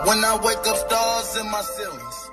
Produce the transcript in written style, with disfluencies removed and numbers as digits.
When I wake up, stars in my ceilings.